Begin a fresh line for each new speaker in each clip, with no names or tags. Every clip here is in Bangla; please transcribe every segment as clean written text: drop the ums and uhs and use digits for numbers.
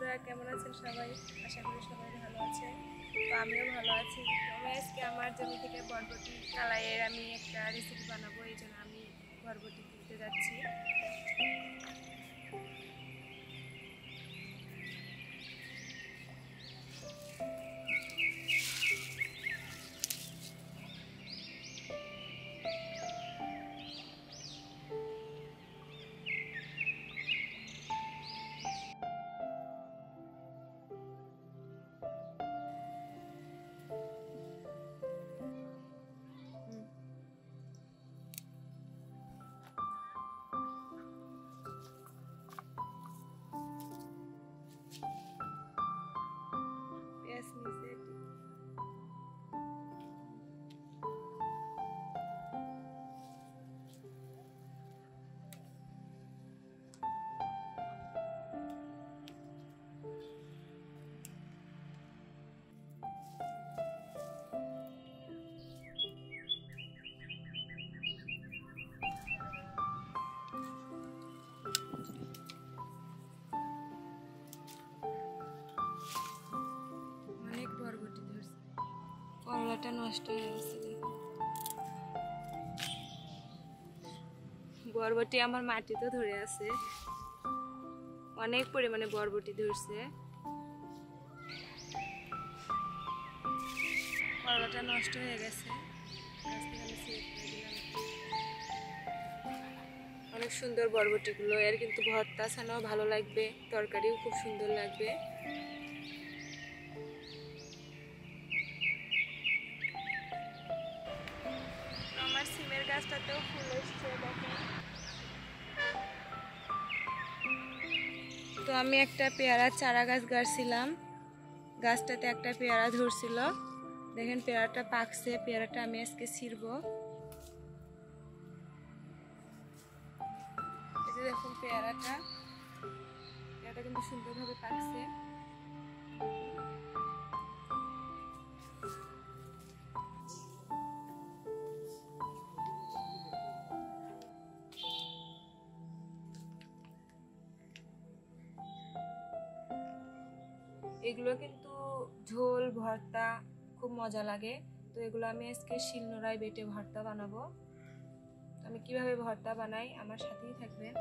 বন্ধুরা কেমন আছেন সবাই? আশা করি সবাই ভালো আছেন। তো আমিও ভালো আছি। তো আমি আজকে আমার জমি থেকে বরবটি কালাইয়ের আমি একটা রেসিপি বানাবো, এই জন্য আমি বরবটি কিনতে যাচ্ছি। পেঁয়াজ নিচে অনেক বরবটি ধরছে, করলাটা নষ্ট হয়ে গেছে। বরবটি আমার মাটিতে ধরে আছে, অনেক পরিমাণে বরবটি ধরছে। করলাটা নষ্ট হয়ে গেছে, অনেক সুন্দর বরবটিগুলো। এর কিন্তু ভর্তা ছানাও ভালো লাগবে, তরকারিও খুব সুন্দর লাগবে। আমার সিমের গাছটাতেও ফুল এসছে, দেখেন। তো আমি একটা পেয়ারার চারা গাছ গাড়ছিলাম, গাছটাতে একটা পেয়ারা ধরছিল। দেখেন পেয়ারাটা পাকছে, পেয়ারাটা আমি আজকে ছিঁড়বো। এই যে দেখুন পেয়ারাটা কিন্তু সুন্দরভাবে পাকছে। এগুলো কিন্তু ঝোল ভর্তা খুব মজা লাগে। তো এগুলো আমি আজকে শিলনোড়ায় বেটে ভর্তা বানাবো। আমি কিভাবে ভর্তা বানাই আমার সাথেই থাকবেন।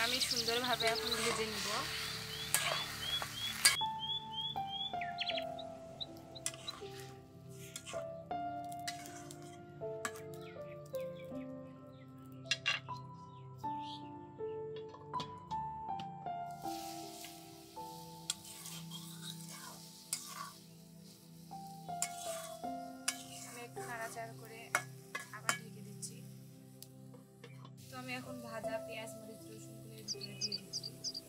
আমি সুন্দরভাবে এখন ভেজে নিব। নাড়াচাড়া করে আবার ঢেকে দিচ্ছি। তো আমি এখন ভাজা পেঁয়াজ মরিচ রসুনগুলো এর ভিতরে দিয়ে দিচ্ছি।